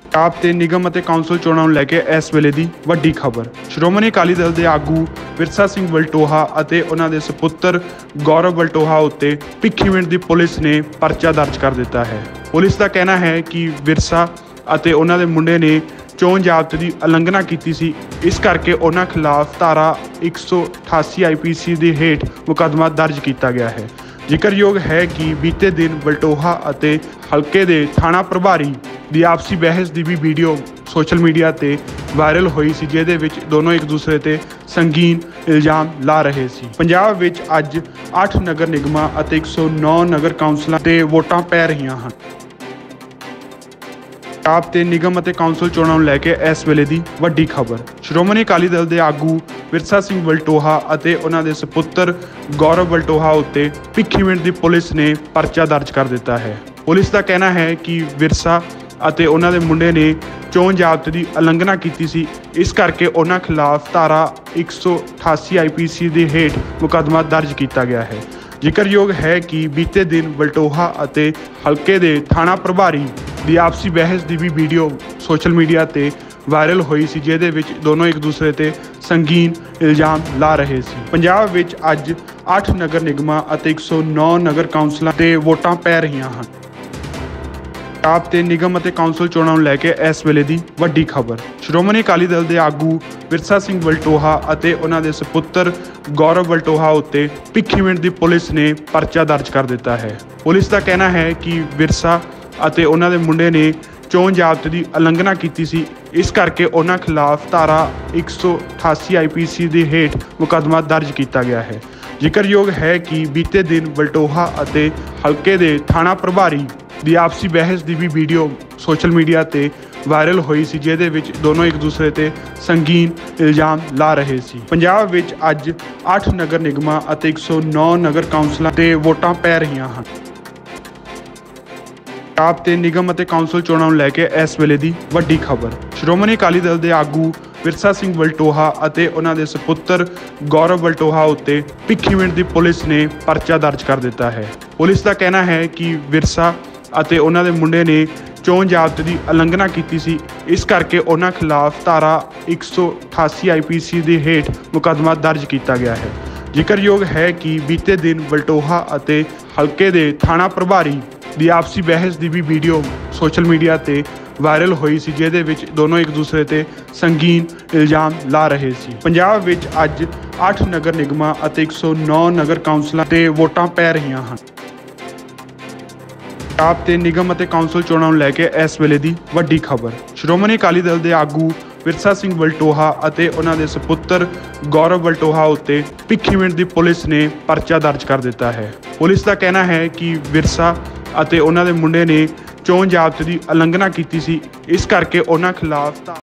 ਪੰਜਾਬ ਤੇ ਨਿਗਮ ਅਤੇ ਕੌਂਸਲ ਚੋਣਾਂ ਨੂੰ ਲੈ ਕੇ ਇਸ ਵੇਲੇ ਦੀ ਵੱਡੀ ਖਬਰ। ਸ਼੍ਰੋਮਣੀ ਅਕਾਲੀ ਦਲ ਦੇ ਆਗੂ ਵਿਰਸਾ ਸਿੰਘ ਵਲਟੋਹਾ ਅਤੇ ਉਹਨਾਂ ਦੇ ਸੁਪੁੱਤਰ ਗੌਰਵ ਵਲਟੋਹਾ ਉੱਤੇ ਭਿੱਖੀਵਿੰਡ ਦੀ ਪੁਲਿਸ ਨੇ ਪਰਚਾ ਦਰਜ ਕਰ ਦਿੱਤਾ ਹੈ। ਪੁਲਿਸ ਦਾ ਕਹਿਣਾ ਹੈ ਕਿ ਵਿਰਸਾ ਅਤੇ ਉਹਨਾਂ ਦੇ ਮੁੰਡੇ ਨੇ ਚੋਣ ਜ਼ਾਬਤੇ ਦੀ ਉਲੰਘਣਾ ਕੀਤੀ ਸੀ, ਇਸ ਕਰਕੇ ਉਹਨਾਂ ਖਿਲਾਫ ਧਾਰਾ 188 IPC ਦੇ ਹੇਠ ਮੁਕੱਦਮਾ ਦਰਜ ਕੀਤਾ ਗਿਆ ਹੈ। ਜ਼ਿਕਰਯੋਗ ਹੈ ਕਿ ਬੀਤੇ ਦਿਨ ਵਲਟੋਹਾ ਅਤੇ ਹਲਕੇ ਦੇ ਥਾਣਾ ਪ੍ਰਭਾਰੀ ਦੀ ਆਪਸੀ ਬਹਿਸ ਦੀ ਵੀ ਵੀਡੀਓ ਸੋਸ਼ਲ ਮੀਡੀਆ ਤੇ ਵਾਇਰਲ ਹੋਈ ਸੀ, ਜਿਹਦੇ ਵਿੱਚ ਦੋਨੋਂ ਇੱਕ ਦੂਸਰੇ ਤੇ ਸੰਗੀਨ ਇਲਜ਼ਾਮ ਲਾ ਰਹੇ ਸੀ। ਪੰਜਾਬ ਵਿੱਚ ਅੱਜ 8 ਨਗਰ ਨਿਗਮਾਂ ਅਤੇ 109 ਨਗਰ ਕੌਂਸਲਾਂ ਤੇ ਵੋਟਾਂ ਪੈ ਰਹੀਆਂ ਹਨ। ਪੰਜਾਬ ਤੇ ਨਿਗਮ ਅਤੇ ਕੌਂਸਲ ਚੋਣਾਂ ਨੂੰ ਲੈ ਕੇ ਇਸ ਵੇਲੇ ਦੀ ਵੱਡੀ ਖਬਰ। ਸ਼੍ਰੋਮਣੀ ਅਕਾਲੀ ਦਲ ਦੇ ਆਗੂ ਵਿਰਸਾ ਸਿੰਘ ਵਲਟੋਹਾ ਅਤੇ ਉਹਨਾਂ ਦੇ ਸੁਪੁੱਤਰ ਗੌਰਵ ਵਲਟੋਹਾ ਉੱਤੇ ਭਿੱਖੀਵਿੰਡ ਦੀ ਪੁਲਿਸ ਨੇ ਪਰਚਾ ਦਰਜ ਕਰ ਦਿੱਤਾ ਹੈ। ਪੁਲਿਸ ਦਾ ਕਹਿਣਾ ਹੈ ਕਿ ਵਿਰਸਾ ਅਤੇ ਉਹਨਾਂ ਦੇ ਮੁੰਡੇ ਨੇ ਚੋਣ ਜ਼ਾਬਤੇ ਦੀ ਉਲੰਘਣਾ ਕੀਤੀ ਸੀ, ਇਸ ਕਰਕੇ ਉਹਨਾਂ ਖਿਲਾਫ ਧਾਰਾ 188 IPC ਦੇ ਹੇਠ ਮੁਕੱਦਮਾ ਦਰਜ ਕੀਤਾ ਗਿਆ ਹੈ। ਜ਼ਿਕਰਯੋਗ ਹੈ ਕਿ ਬੀਤੇ ਦਿਨ ਵਲਟੋਹਾ ਅਤੇ ਹਲਕੇ ਦੇ ਥਾਣਾ ਪ੍ਰਭਾਰੀ ਦੀ ਆਪਸੀ ਬਹਿਸ ਦੀ ਵੀ ਵੀਡੀਓ ਸੋਸ਼ਲ ਮੀਡੀਆ ਤੇ ਵਾਇਰਲ ਹੋਈ ਸੀ, ਜਿਹਦੇ ਵਿੱਚ ਦੋਨੋਂ ਇੱਕ ਦੂਸਰੇ ਤੇ ਸੰਗੀਨ ਇਲਜ਼ਾਮ ਲਾ ਰਹੇ ਸੀ। ਪੰਜਾਬ ਵਿੱਚ ਅੱਜ 8 ਨਗਰ ਨਿਗਮਾਂ ਅਤੇ 109 ਨਗਰ ਕੌਂਸਲਾਂ ਤੇ ਵੋਟਾਂ ਪੈ ਰਹੀਆਂ ਹਨ। ਪੰਜਾਬ ਤੇ ਨਿਗਮ ਅਤੇ ਕੌਂਸਲ ਚੋਣਾਂ ਨੂੰ ਲੈ ਕੇ ਇਸ ਵੇਲੇ ਦੀ ਵੱਡੀ ਖਬਰ। ਸ਼੍ਰੋਮਣੀ ਅਕਾਲੀ ਦਲ ਦੇ ਆਗੂ ਵਿਰਸਾ ਸਿੰਘ ਵਲਟੋਹਾ ਅਤੇ ਉਹਨਾਂ ਦੇ ਸੁਪੁੱਤਰ ਗੌਰਵ ਵਲਟੋਹਾ ਉੱਤੇ ਭਿੱਖੀਵਿੰਡ ਦੀ ਪੁਲਿਸ ਨੇ ਪਰਚਾ ਦਰਜ ਕਰ ਦਿੱਤਾ ਹੈ। ਪੁਲਿਸ ਦਾ ਕਹਿਣਾ ਹੈ ਕਿ ਵਿਰਸਾ ਅਤੇ ਉਹਨਾਂ ਦੇ ਮੁੰਡੇ ਨੇ ਚੋਣ ਜ਼ਾਬਤੇ ਦੀ ਉਲੰਘਣਾ ਕੀਤੀ ਸੀ, ਇਸ ਕਰਕੇ ਉਹਨਾਂ ਖਿਲਾਫ ਧਾਰਾ 188 IPC ਦੇ ਹੇਠ ਮੁਕੱਦਮਾ ਦਰਜ ਕੀਤਾ ਗਿਆ ਹੈ। ਜ਼ਿਕਰਯੋਗ ਹੈ ਕਿ ਬੀਤੇ ਦਿਨ ਵਲਟੋਹਾ ਅਤੇ ਹਲਕੇ ਦੇ ਥਾਣਾ ਪ੍ਰਭਾਰੀ ਦੀ ਆਪਸੀ ਬਹਿਸ ਦੀ ਵੀ ਵੀਡੀਓ ਸੋਸ਼ਲ ਮੀਡੀਆ ਤੇ ਵਾਇਰਲ ਹੋਈ ਸੀ, ਜਿਹਦੇ ਵਿੱਚ ਦੋਨੋਂ ਇੱਕ ਦੂਸਰੇ ਤੇ ਸੰਗੀਨ ਇਲਜ਼ਾਮ ਲਾ ਰਹੇ ਸੀ। ਪੰਜਾਬ ਵਿੱਚ ਅੱਜ 8 ਨਗਰ ਨਿਗਮਾਂ ਅਤੇ 109 ਨਗਰ ਕੌਂਸਲਾਂ ਤੇ ਵੋਟਾਂ ਪੈ ਰਹੀਆਂ ਹਨ। ਪੰਜਾਬ ਤੇ ਨਿਗਮ ਅਤੇ ਕੌਂਸਲ ਚੋਣਾਂ ਨੂੰ ਲੈ ਕੇ ਇਸ ਵੇਲੇ ਦੀ ਵੱਡੀ ਖਬਰ। ਸ਼੍ਰੋਮਣੀ ਅਕਾਲੀ ਦਲ ਦੇ ਆਗੂ ਵਿਰਸਾ ਸਿੰਘ ਵਲਟੋਹਾ ਅਤੇ ਉਹਨਾਂ ਦੇ ਸੁਪੁੱਤਰ ਗੌਰਵ ਵਲਟੋਹਾ ਉੱਤੇ ਭਿੱਖੀਵਿੰਡ ਦੀ ਪੁਲਿਸ ਨੇ ਪਰਚਾ ਦਰਜ ਕਰ ਦਿੱਤਾ ਹੈ। ਪੁਲਿਸ ਦਾ ਕਹਿਣਾ ਹੈ ਕਿ ਵਿਰਸਾ ਅਤੇ ਉਹਨਾਂ ਦੇ ਮੁੰਡੇ ਨੇ ਚੋਣ ਜ਼ਾਬਤੇ ਦੀ ਉਲੰਘਣਾ ਕੀਤੀ ਸੀ, ਇਸ ਕਰਕੇ ਉਹਨਾਂ ਖਿਲਾਫ ਧਾਰਾ 188 IPC ਦੇ ਹੇਠ ਮੁਕੱਦਮਾ ਦਰਜ ਕੀਤਾ ਗਿਆ ਹੈ। ਜ਼ਿਕਰਯੋਗ ਹੈ ਕਿ ਬੀਤੇ ਦਿਨ ਵਲਟੋਹਾ ਅਤੇ ਹਲਕੇ ਦੇ ਥਾਣਾ ਪ੍ਰਭਾਰੀ ਦੀ ਆਪਸੀ ਬਹਿਸ ਦੀ ਵੀ ਵੀਡੀਓ ਸੋਸ਼ਲ ਮੀਡੀਆ ਤੇ ਵਾਇਰਲ ਹੋਈ ਸੀ, ਜਿਹਦੇ ਵਿੱਚ ਦੋਨੋਂ ਇੱਕ ਦੂਸਰੇ ਤੇ ਸੰਗੀਨ ਇਲਜ਼ਾਮ ਲਾ ਰਹੇ ਸੀ। ਪੰਜਾਬ ਵਿੱਚ ਅੱਜ 8 ਨਗਰ ਨਿਗਮਾਂ ਅਤੇ 109 ਨਗਰ ਕੌਂਸਲਾਂ ਤੇ ਵੋਟਾਂ ਪੈ ਰਹੀਆਂ ਹਨ। ਪੰਜਾਬ ਤੇ ਨਿਗਮ ਅਤੇ ਕੌਂਸਲ ਚੋਣਾਂ ਨੂੰ ਲੈ ਕੇ ਇਸ ਵੇਲੇ ਦੀ ਵੱਡੀ ਖਬਰ। ਸ਼੍ਰੋਮਣੀ ਅਕਾਲੀ ਦਲ ਦੇ ਆਗੂ ਵਿਰਸਾ ਸਿੰਘ ਵਲਟੋਹਾ ਅਤੇ ਉਹਨਾਂ ਦੇ ਸੁਪੁੱਤਰ ਗੌਰਵ ਵਲਟੋਹਾ ਉੱਤੇ ਭਿੱਖੀਵਿੰਡ ਦੀ ਪੁਲਿਸ ਨੇ ਪਰਚਾ ਦਰਜ ਕਰ ਦਿੱਤਾ ਹੈ। ਪੁਲਿਸ ਦਾ ਕਹਿਣਾ ਹੈ ਕਿ ਵਿਰਸਾ ਅਤੇ ਉਹਨਾਂ ਦੇ ਮੁੰਡੇ ਨੇ ਚੋਣ ਜ਼ਾਬਤੇ ਦੀ ਉਲੰਘਣਾ ਕੀਤੀ ਸੀ, ਇਸ ਕਰਕੇ ਉਹਨਾਂ ਖਿਲਾਫ